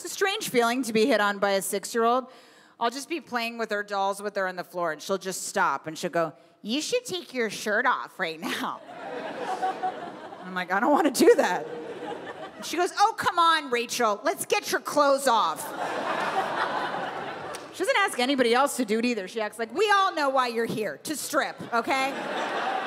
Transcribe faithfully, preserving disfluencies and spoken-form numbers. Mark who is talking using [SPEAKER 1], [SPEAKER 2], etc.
[SPEAKER 1] It's a strange feeling to be hit on by a six-year-old. I'll just be playing with her dolls with her on the floor, and she'll just stop, and she'll go, you should take your shirt off right now. I'm like, I don't want to do that. And she goes, oh, come on, Rachel, let's get your clothes off. She doesn't ask anybody else to do it either. She acts like, we all know why you're here, to strip, okay?